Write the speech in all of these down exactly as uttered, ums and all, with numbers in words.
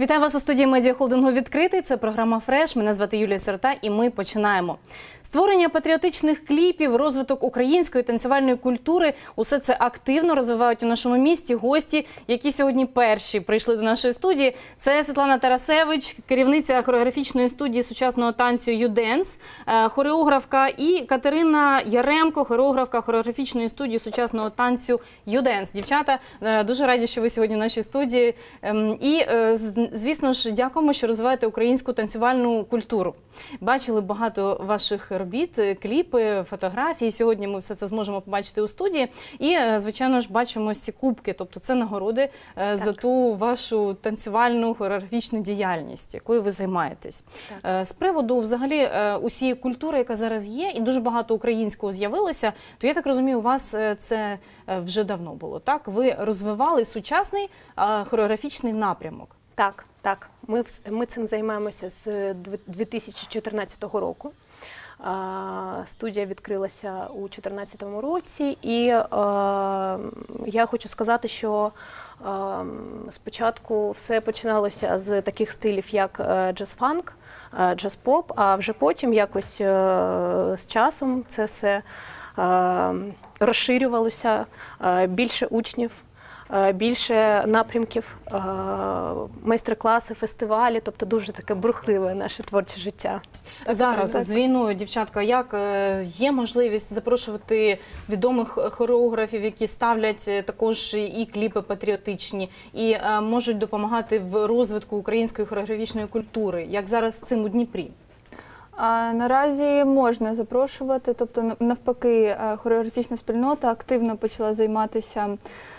Вітаю вас у студії медіахолдингу «Відкритий». Це програма «Фреш». Мене звати Юлія Сирота і ми починаємо. Створення патріотичних кліпів, розвиток української танцювальної культури – усе це активно розвивають у нашому місті гості, які сьогодні перші прийшли до нашої студії. Це Світлана Тарасевич, керівниця хореографічної студії сучасного танцю «Юденс», хореографка, і Катерина Яремко, хореографка хореографічної студії сучасного танцю «Юденс». Дівчата, дуже раді, що ви сьогодні в нашій студії. І, звісно ж, дякуємо, що розвиваєте українську танцювальну культуру. Бачили багато ваших робіт, кліпи, фотографії. Сьогодні ми все це зможемо побачити у студії. І, звичайно ж, бачимо ці кубки, тобто це нагороди так. за ту вашу танцювальну хореографічну діяльність, якою ви займаєтесь. Так. З приводу, взагалі, усієї культури, яка зараз є, і дуже багато українського з'явилося, то, я так розумію, у вас це вже давно було, так? Ви розвивали сучасний хореографічний напрямок. Так, так. Ми, ми цим займаємося з дві тисячі чотирнадцятого року. Студія відкрилася у дві тисячі чотирнадцятому році, і е, я хочу сказати, що е, спочатку все починалося з таких стилів, як джаз-фанк, джаз-поп, а вже потім якось е, з часом це все е, розширювалося, е, більше учнів, більше напрямків, майстер-класи, фестивалі, тобто дуже таке бурхливе наше творче життя. Зараз з війною, дівчатка, як є можливість запрошувати відомих хореографів, які ставлять також і кліпи патріотичні, і можуть допомагати в розвитку української хореографічної культури, як зараз з цим у Дніпрі? А наразі можна запрошувати, тобто навпаки хореографічна спільнота активно почала займатися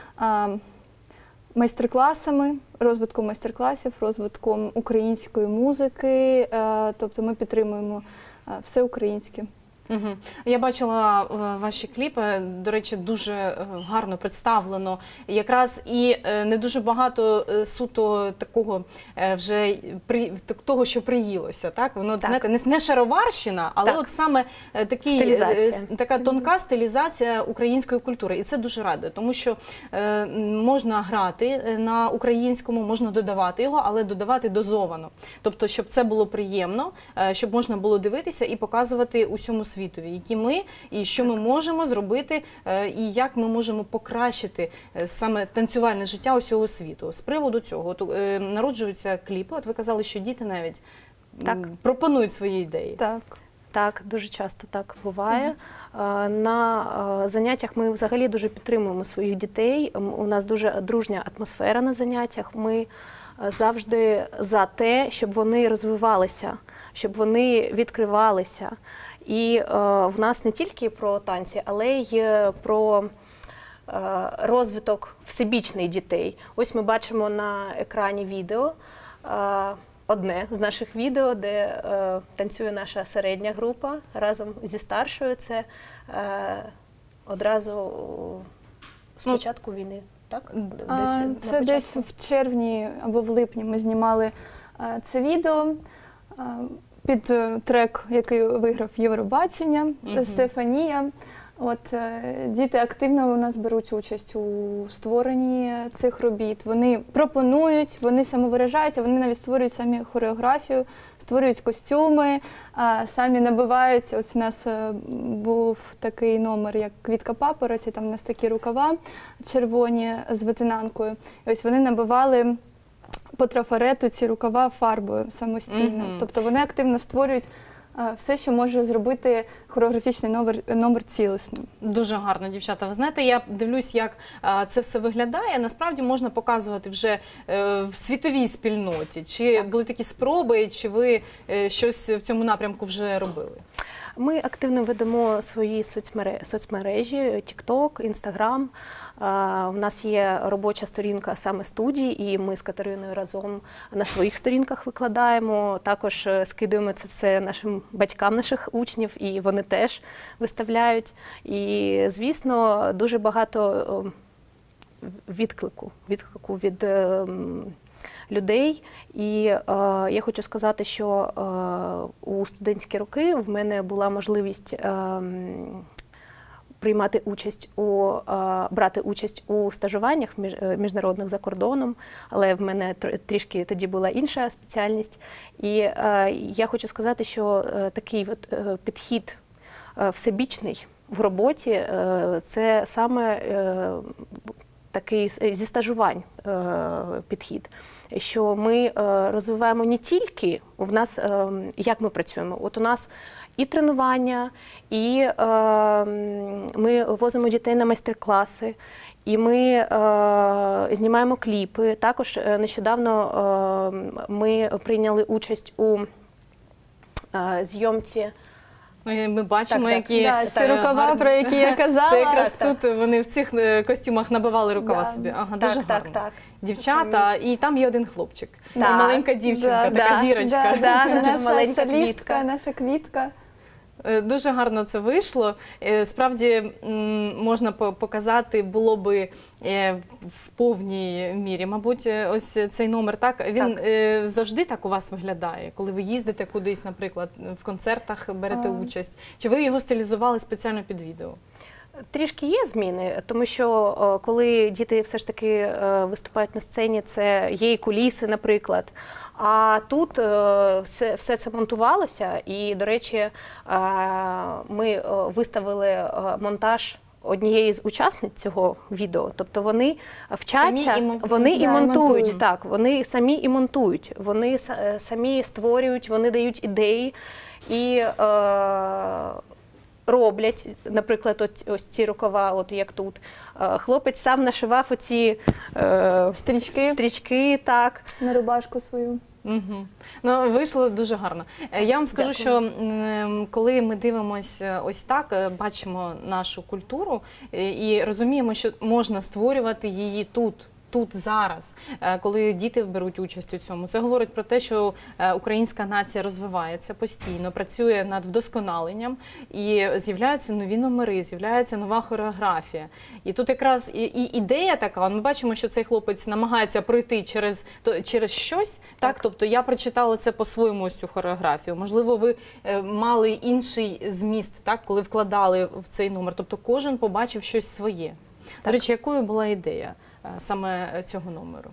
майстер-класами, розвитком майстер-класів, розвитком української музики, тобто ми підтримуємо все українське. Угу. Я бачила ваші кліпи, до речі, дуже гарно представлено. Якраз і не дуже багато суто такого вже того, що приїлося, так? Воно, так. знаєте, не шароварщина, але так. от саме такий, така тонка стилізація української культури. І це дуже радує, тому що можна грати на українському, можна додавати його, але додавати дозовано. Тобто, щоб це було приємно, щоб можна було дивитися і показувати усьому світу, які ми, і що ми можемо зробити, і як ми можемо покращити саме танцювальне життя усього світу. З приводу цього от, народжуються кліпи, от ви казали, що діти навіть так. пропонують свої ідеї. Так, так, дуже часто так буває. Uh-huh. На заняттях ми взагалі дуже підтримуємо своїх дітей, у нас дуже дружня атмосфера на заняттях, ми завжди за те, щоб вони розвивалися, щоб вони відкривалися. І е, в нас не тільки про танці, але й про е, розвиток всебічний дітей. Ось ми бачимо на екрані відео, е, одне з наших відео, де е, танцює наша середня група разом зі старшою. Це е, одразу з початку війни, так? А, десь, це десь в червні або в липні ми знімали е, це відео. Е, під трек, який виграв Євробачення, uh-huh. Стефанія. От, діти активно у нас беруть участь у створенні цих робіт. Вони пропонують, вони самовиражаються, вони навіть створюють самі хореографію, створюють костюми, самі набивають. Ось у нас був такий номер, як «Квітка папороті», там у нас такі рукава червоні з витинанкою. І ось вони набивали по трафарету ці рукава фарбою самостійно. Mm-hmm. Тобто вони активно створюють а, все, що може зробити хореографічний номер, номер цілісним. Дуже гарно, дівчата. Ви знаєте, я дивлюсь, як а, це все виглядає. Насправді можна показувати вже е, в світовій спільноті. Чи так. були такі спроби, чи ви е, щось в цьому напрямку вже робили? Ми активно ведемо свої соцмережі, TikTok, Instagram. У нас є робоча сторінка саме студії, і ми з Катериною разом на своїх сторінках викладаємо. Також скидуємо це все нашим батькам наших учнів, і вони теж виставляють. І, звісно, дуже багато відклику, відклику від людей. І е, я хочу сказати, що е, у студентські роки в мене була можливість е, приймати участь у брати участь у стажуваннях міжнародних за кордоном, але в мене трішки тоді була інша спеціальність. І я хочу сказати, що такий от підхід всебічний в роботі це саме такий зі стажувань підхід, що ми розвиваємо не тільки в нас, як ми працюємо. От у нас і тренування, і е, ми возимо дітей на майстер-класи, і ми е, знімаємо кліпи. Також нещодавно е, ми прийняли участь у е, зйомці. Ми бачимо, так, так. які Да, ці рукава, гарні. про які я казала. Це якраз Так, тут вони в цих костюмах набивали рукава Да. собі. Ага, Так, дуже так, гарно. так. Дівчата, і там є один хлопчик. Так. І маленька дівчинка, Да, така да, зірочка. Да, Да, це наша наша маленька солістка, квітка. наша квітка. Е, Дуже гарно це вийшло. Е, Справді м, можна по- показати було би е, в повній мірі. Мабуть, е, ось цей номер, так, він Так. е, завжди так у вас виглядає, коли ви їздите кудись, наприклад, в концертах берете А. участь. Чи ви його стилізували спеціально під відео? Трішки є зміни, тому що о, коли діти все ж таки е, виступають на сцені, це є і куліси, наприклад. А тут е, все, все це монтувалося, і, до речі, е, ми е, виставили е, монтаж однієї з учасниць цього відео. Тобто вони вчаться, Самі і мон- вони і Да, монтують. монтують. Так, вони самі і монтують, вони с- е, самі створюють, вони дають ідеї і е, роблять, наприклад, ось, ось ці рукава, от як тут. Е, Хлопець сам нашивав оці е, Стрічки стрічки, так. на рубашку свою. Угу. Ну, вийшло дуже гарно. Е, Я вам скажу, Дякую. що м, коли ми дивимося ось так, е, бачимо нашу культуру е, і розуміємо, що можна створювати її тут. Тут, зараз, е, коли діти беруть участь у цьому, це говорить про те, що е, українська нація розвивається постійно, працює над вдосконаленням, і з'являються нові номери, з'являється нова хореографія. І тут якраз і, і ідея така, ми бачимо, що цей хлопець намагається пройти через, то, через щось, так. так? Тобто я прочитала це по-своєму, ось цю хореографію. Можливо, ви е, мали інший зміст, так, коли вкладали в цей номер. Тобто кожен побачив щось своє. До речі, якою була ідея саме цього номеру?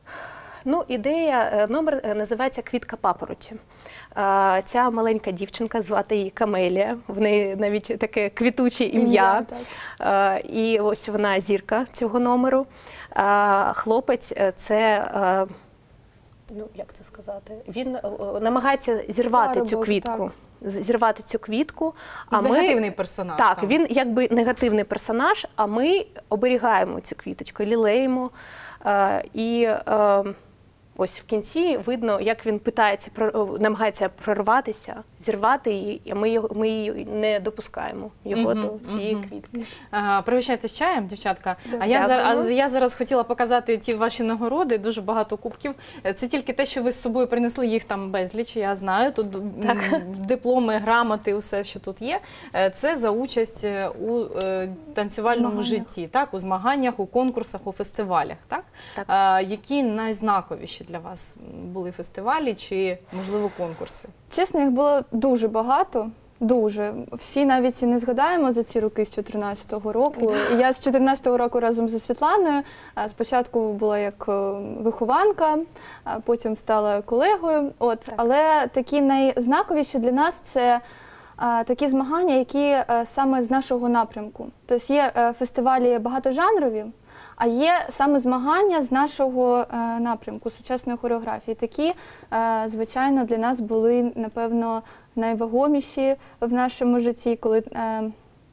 Ну, ідея, е, номер е, називається «Квітка папороті». Е, Ця маленька дівчинка, звати її Камелія, в неї навіть таке квітуче ім'я. так. Е, І ось вона зірка цього номеру. Е, Хлопець е, – це, е, ну, як це сказати, він е, намагається зірвати цю Парубок, квітку. так. З- Зірвати цю квітку. А Негативний ми, персонаж. так, там. він якби негативний персонаж, а ми оберігаємо цю квіточку, лілеємо. Е, і е, ось в кінці видно, як він питається, про- намагається прорватися, зірвати її, і ми, його, ми її не допускаємо, його Мгм, до цієї мгм. квітки. Ага, пригощайтесь чаєм, дівчатка. Да. А я, зараз, Дякую. а я зараз хотіла показати ті ваші нагороди, дуже багато кубків. Це тільки те, що ви з собою принесли, їх там безліч, я знаю. Тут м, дипломи, грамоти, усе, що тут є. Е, Це за участь е, у е, танцювальному Змаганнях. житті, так? У змаганнях, у конкурсах, у фестивалях. Так? Так. Е, Які найзнаковіші для вас були фестивалі чи, можливо, конкурси? Чесно, їх було дуже багато. Дуже. Всі навіть і не згадаємо за ці роки з чотирнадцятого року. І я з чотирнадцятого року разом зі Світланою а, спочатку була як е, вихованка, а потім стала колегою. От. Так. Але такі найзнаковіші для нас це а, такі змагання, які е, саме з нашого напрямку. Тобто є е, фестивалі багатожанрові, а є саме змагання з нашого е, напрямку сучасної хореографії. Такі, е, звичайно, для нас були, напевно, найвагоміші в нашому житті, коли, е,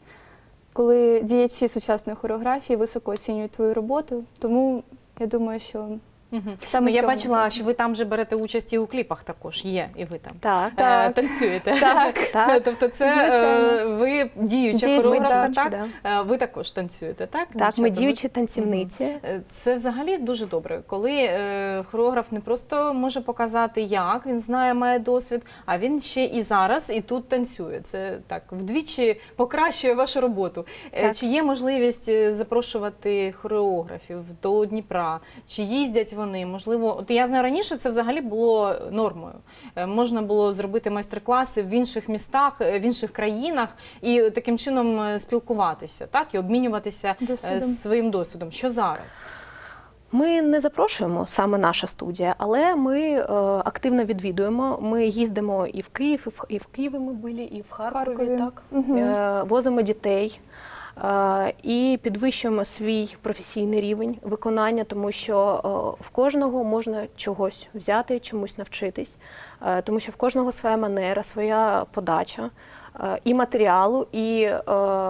коли діячі сучасної хореографії високо оцінюють твою роботу. Тому я думаю, що Угу. саме Ну, з я цього бачила, боку. що ви там вже берете участь і у кліпах також, є, і ви там. Так. Е, Так. Танцюєте. Так. Так. Тобто це Звичайно. е, ви діюча Діючі, хореографка, так. так? Да. Е, Ви також танцюєте, так? Так, ми дівчата? діючі танцівниці. Е, Це взагалі дуже добре, коли е, хореограф не просто може показати, як, він знає, має досвід, а він ще і зараз, і тут танцює. Це так, вдвічі покращує вашу роботу. Е, Так. Чи є можливість е, запрошувати хореографів до Дніпра? Чи їздять вони? Можливо, от я знаю, раніше це взагалі було нормою. Е, Можна було зробити майстер-класи в інших містах, е, в інших країнах і таким чином е, спілкуватися, так, і обмінюватися е, Досвідом. своїм досвідом. Що зараз? Ми не запрошуємо, саме наша студія, але ми е, активно відвідуємо. Ми їздимо і в Київ, і в, і в Києві ми були, і в Харкові, Харкові. так. Мгм. Е, возимо дітей е, і підвищуємо свій професійний рівень виконання, тому що е, в кожного можна чогось взяти, чомусь навчитись, е, тому що в кожного своя манера, своя подача. е, І матеріалу, і е,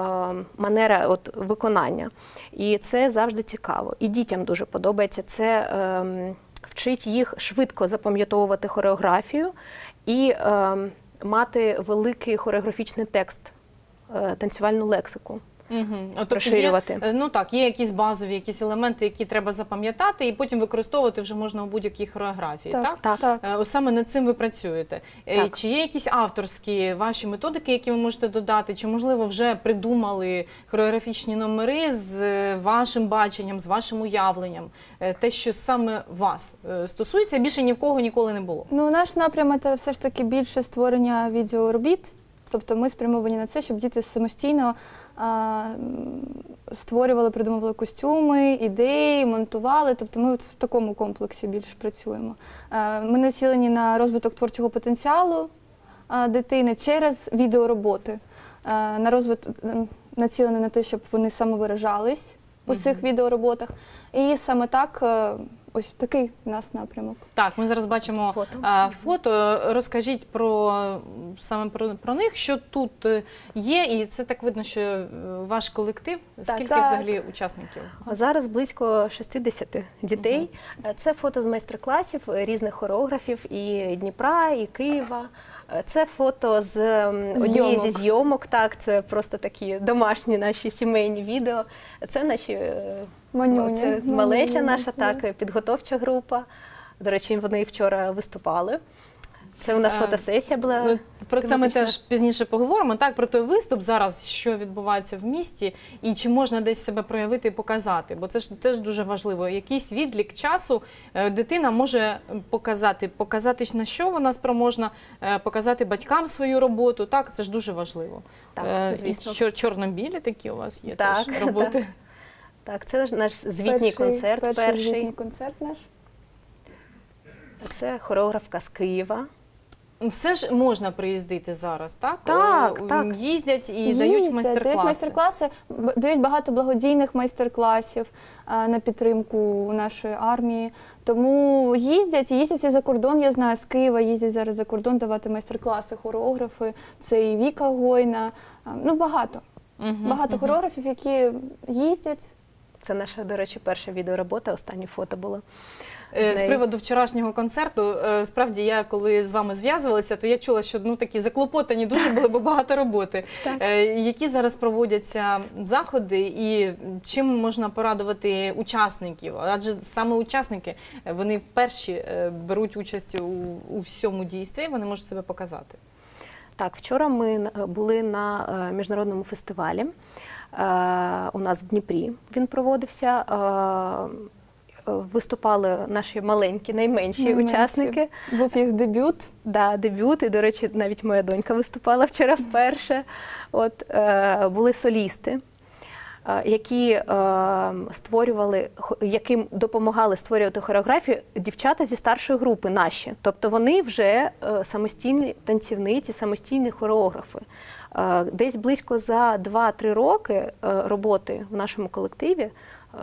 манера от, виконання. І це завжди цікаво. І дітям дуже подобається. Це е, вчить їх швидко запам'ятовувати хореографію і е, мати великий хореографічний текст, е, танцювальну лексику. Угу. Тобто Розширювати. Є, ну так, є якісь базові, якісь елементи, які треба запам'ятати, і потім використовувати вже можна у будь-якій хореографії, так? Так, Так. так. Е, Ось саме над цим ви працюєте. Е, Так. Чи є якісь авторські ваші методики, які ви можете додати? Чи, можливо, вже придумали хореографічні номери з е, вашим баченням, з вашим уявленням? Е, Те, що саме вас е, стосується, більше ні в кого ніколи не було? Ну, наш напрямок – це все ж таки більше створення відеоробіт. Тобто ми спрямовані на це, щоб діти самостійно а, м, створювали, придумували костюми, ідеї, монтували. Тобто ми от в такому комплексі більше працюємо. А, ми націлені на розвиток творчого потенціалу а, дитини через відеороботи. А, на розвиток м, націлені на те, щоб вони самовиражались у цих Мгм. відеороботах. І саме так, е, ось такий у нас напрямок. Так, ми зараз бачимо Фото. а, фото. Розкажіть про саме про, про них, що тут е, є, і це так видно, що е, ваш колектив. Скільки так. взагалі учасників? А зараз близько шістдесят дітей. Це фото з майстер-класів різних хореографів і Дніпра, і Києва. Це фото з ем, однієї зі Зйомок. зйомок. Так, це просто такі домашні наші сімейні відео. Це наші е, Манюні. це Манюні, малеча наша, да. так, підготовча група. До речі, вони вчора виступали. Це у нас Е, фотосесія була. Ну, Про це ми тематична. теж пізніше поговоримо. Так, про той виступ зараз, що відбувається в місті, і чи можна десь себе проявити і показати. Бо це ж теж дуже важливо. Якийсь відлік часу е, дитина може показати, показати, на що вона спроможна, е, показати батькам свою роботу. Так, це ж дуже важливо. Так, Е, і звісно. що чорно-білі такі у вас є Так, теж роботи. Так, це наш- наш звітній Перший- концерт. Перший, Перший. звітній концерт наш. Це хореографка з Києва. Все ж можна приїздити зараз, так? Так, Е, так. Їздять і Їздять, дають дають майстер-класи. майстер-класи, б- дають багато благодійних майстер-класів а, на підтримку нашої армії. Тому їздять, і їздять і за кордон, я знаю, з Києва їздять зараз за кордон давати майстер-класи хореографи. Це і Віка Гойна, а, ну багато. Мгм, Багато мгм. хореографів, які їздять. Це наша, до речі, перша відеоробота, останнє фото було. Е, з З нею. приводу вчорашнього концерту, е, справді, я коли з вами зв'язувалася, то я чула, що ну такі заклопотані дуже були, бо багато роботи. Так. Е, Які зараз проводяться заходи і чим можна порадувати учасників? Адже саме учасники, е, вони перші е, беруть участь у, у всьому дійстві, вони можуть себе показати. Так, вчора ми на- були на е, міжнародному фестивалі. Е, У нас в Дніпрі він проводився. Е, Виступали наші маленькі, найменші, Найменші. учасники. Був їх дебют. Да, дебют. І, до речі, навіть моя донька виступала вчора вперше. От, е, були солісти, е, які е, створювали, хо- яким допомагали створювати хореографію дівчата зі старшої групи наші. Тобто вони вже е, самостійні танцівниці, самостійні хореографи. Е, десь близько за два-три роки е, роботи в нашому колективі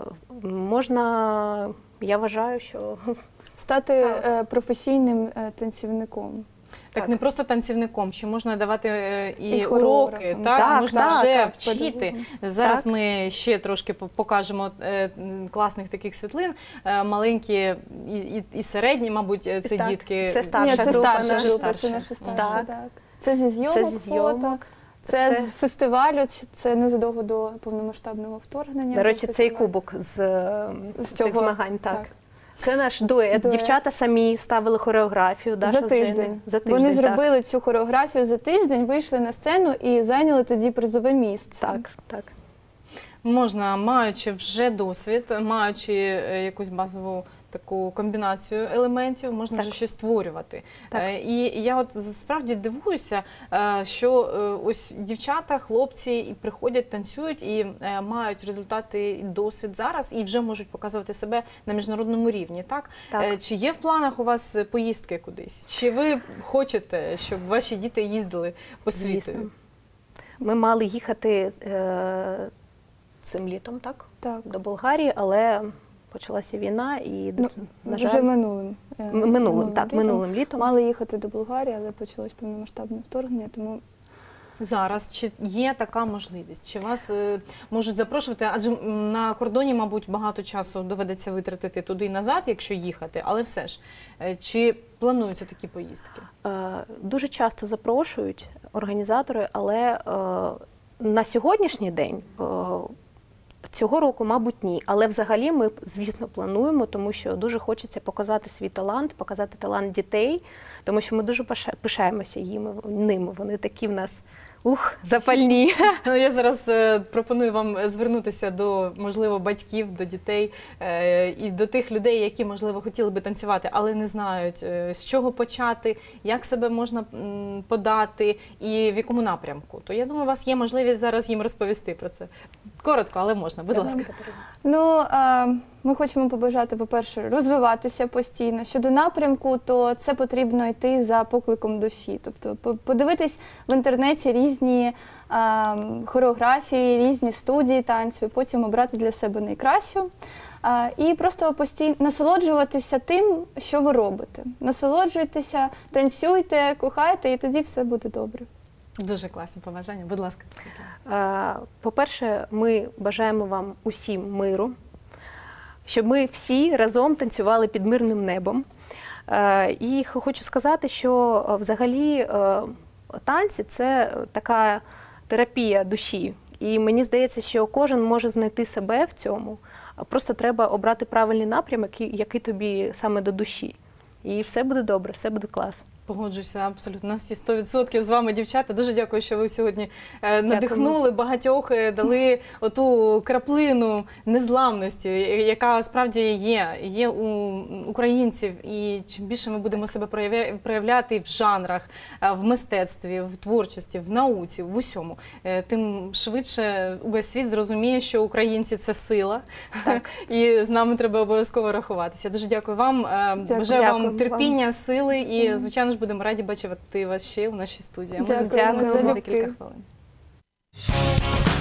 е, можна, я вважаю, що Стати Так. е, професійним е, танцівником. Так, Так. не просто танцівником, що можна давати е, і, І уроки, хореографом. так, Так, можна так, вже так, вчити. педагогом. Зараз Так. ми ще трошки по- покажемо е, м, класних таких світлин. Е, маленькі і, і, і середні, мабуть, е, це Так, дітки. це старша Ні, це група старша наша. група, це Старша. наша старша. Так. Так. Це зі зйомок, Це зі зйомок. фото. Це, Це- з фестивалю, чи- це незадовго до повномасштабного вторгнення. До речі, був цей фестиваль. кубок з, е, З цих цього, змагань, так. так. Це наш дует. Дует. Дівчата самі ставили хореографію. Даша За з тиждень. Женею. За тиждень. Вони так. зробили цю хореографію за тиждень, вийшли на сцену і зайняли тоді призове місце. Так, так. Можна, маючи вже досвід, маючи е, якусь базову таку комбінацію елементів, можна Так. вже щось створювати. Так. Е, І я от справді дивуюся, е, що е, ось дівчата, хлопці і приходять, танцюють і е, мають результати і досвід зараз, і вже можуть показувати себе на міжнародному рівні. Так? Так. Е, Чи є в планах у вас поїздки кудись? Чи ви хочете, щоб ваші діти їздили по світу? Звісно. Ми мали їхати е, цим літом, так? Так. До Болгарії, але почалася війна і, Ну, на Вже жаль, минулим. е, м- минулим, так, літом. минулим літом. Мали їхати до Болгарії, але почалось повномасштабне вторгнення, тому Зараз чи є така можливість? Чи вас е, можуть запрошувати? Адже м, на кордоні, мабуть, багато часу доведеться витратити туди і назад, якщо їхати, але все ж, е, чи плануються такі поїздки? Е, Дуже часто запрошують організатори, але е, на сьогоднішній день е, цього року, мабуть, ні. Але взагалі ми, звісно, плануємо, тому що дуже хочеться показати свій талант, показати талант дітей, тому що ми дуже пиша- пишаємося їми, ними. Вони такі в нас ух, запальні. Ну, я зараз е, пропоную вам звернутися до, можливо, батьків, до дітей е, і до тих людей, які, можливо, хотіли би танцювати, але не знають, е, з чого почати, як себе можна м, подати і в якому напрямку. То я думаю, у вас є можливість зараз їм розповісти про це. Коротко, але можна, будь ласка. ну, е, ми хочемо побажати, по-перше, розвиватися постійно. Щодо напрямку, то це потрібно йти за покликом душі. Тобто по- подивитись в інтернеті різні е, хореографії, різні студії танцю, і потім обрати для себе найкращу. Е, І просто постійно насолоджуватися тим, що ви робите. Насолоджуйтеся, танцюйте, кохайте, і тоді все буде добре. Дуже класні побажання, будь ласка. Е, По-перше, ми бажаємо вам усім миру, щоб ми всі разом танцювали під мирним небом. Е, І хочу сказати, що е, взагалі е, танці – це така терапія душі. І мені здається, що кожен може знайти себе в цьому. Просто треба обрати правильний напрямок, який- який тобі саме до душі. І все буде добре, все буде клас. Погоджуюся, абсолютно. У нас є сто відсотків з вами, дівчата. Дуже дякую, що ви сьогодні е, надихнули багатьох, е, дали оту краплину незламності, яка справді є, є у українців. І чим більше ми будемо себе проявля- проявляти в жанрах, е, в мистецтві, в творчості, в науці, в усьому, е, тим швидше увесь світ зрозуміє, що українці – це сила. Так. І з нами треба обов'язково рахуватися. Дуже дякую вам. Е, Дякую. Бажаю вам Дякую терпіння, сили і, звичайно ж, будемо раді бачити вас ще у нашій студії. А ми Дякуємо зустрінемося за залюбки. декілька хвилин.